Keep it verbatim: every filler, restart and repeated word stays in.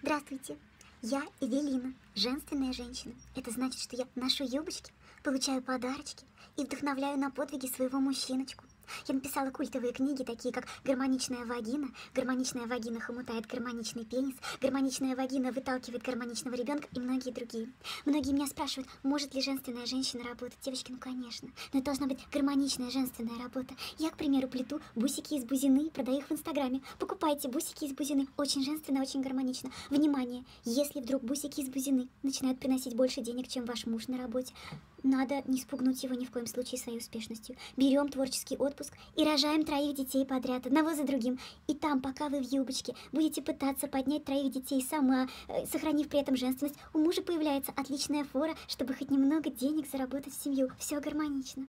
Здравствуйте, я Эвелина, женственная женщина. Это значит, что я ношу юбочки, получаю подарочки и вдохновляю на подвиги своего мужчиночку. Я написала культовые книги, такие как «Гармоничная вагина», «Гармоничная вагина хомутает гармоничный пенис», «Гармоничная вагина выталкивает гармоничного ребенка» и многие другие. Многие меня спрашивают, может ли женственная женщина работать. Девочки, ну конечно, но это должна быть гармоничная женственная работа. Я, к примеру, плету бусики из бузины и продаю их в Инстаграме. Покупайте бусики из бузины, очень женственно, очень гармонично. Внимание, если вдруг бусики из бузины начинают приносить больше денег, чем ваш муж на работе, надо не спугнуть его ни в коем случае своей успешностью. Берем творческий отпуск и рожаем троих детей подряд, одного за другим. И там, пока вы в юбочке будете пытаться поднять троих детей сама, э, сохранив при этом женственность, у мужа появляется отличная фора, чтобы хоть немного денег заработать в семью. Все гармонично.